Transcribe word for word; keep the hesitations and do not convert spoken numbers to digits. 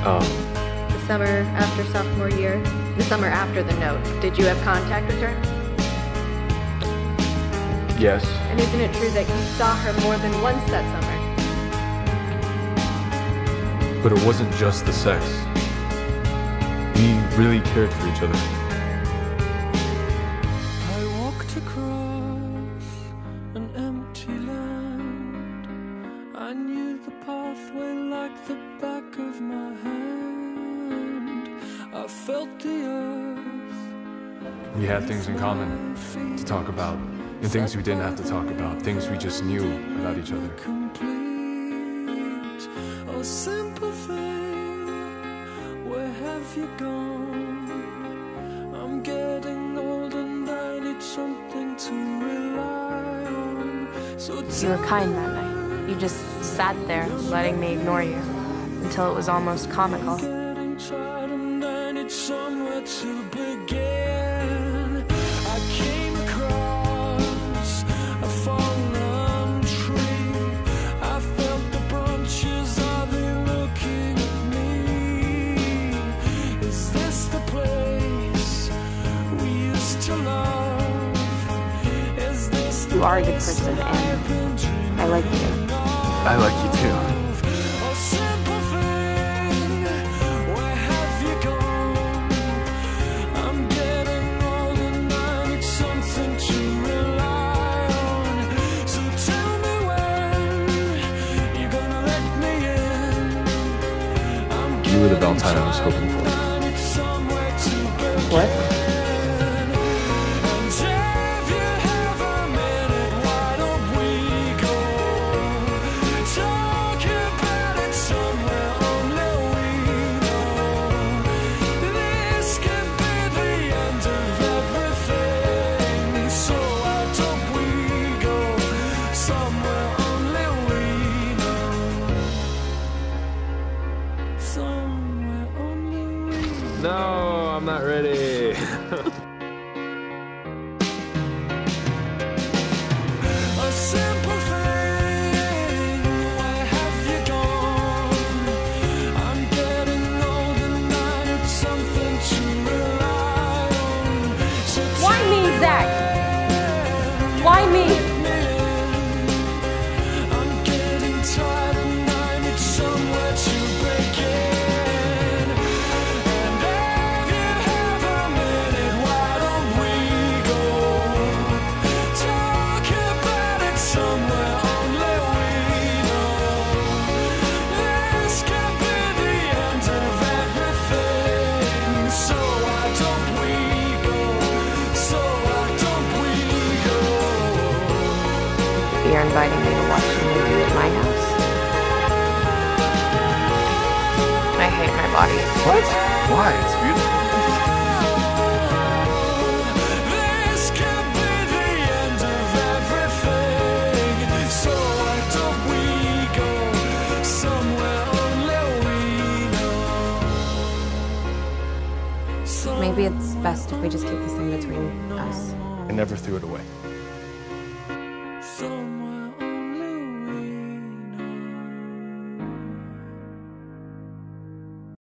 Oh. The summer after sophomore year, the summer after the note, did you have contact with her? Yes. And isn't it true that you saw her more than once that summer? But it wasn't just the sex. We really cared for each other. I walked across an empty land. I knew the pathway like the back of my hand. I felt the earth. We had things in common to talk about, and things we didn't have to talk about, things we just knew about each other. Complete, a simple thing. Where have you gone? I'm getting old and I need something to rely on. So You were kind that night. You just sat there, letting me ignore you, until it was almost comical. I'm getting tired and I need somewhere to begin. I came across a fallen tree. I felt the branches, are they looking at me? Is this the place we used to love? Is this the You are a good place person, that I've been dreaming I like you. I like you too. of? A simple thing, where have you gone? I'm getting old and I need something to rely on. So tell me when you're gonna let me in. I'm You were the Valentine I was hoping for. I need somewhere to begin. What? And if you have a minute, why don't we go talk about it somewhere only we know? This could be the end of everything, so why don't we go somewhere only we know? Somewhere only we know. No, I'm not ready. A simple thing, where have you gone? I'm getting old and I need something to rely on. So Why me, Zach? Why me? I'm getting tired and I need somewhere to begin. And if you have a minute, why don't we go talk about it somewhere only we know? This could be the end of everything, so why don't we go? So why don't we go? You're inviting me to watch a movie at my house? I hate my body. What? Why? It's beautiful. This could be the end of everything, so why don't we go somewhere only we know? So Maybe it's best if we just keep this thing between us. I never threw it away. some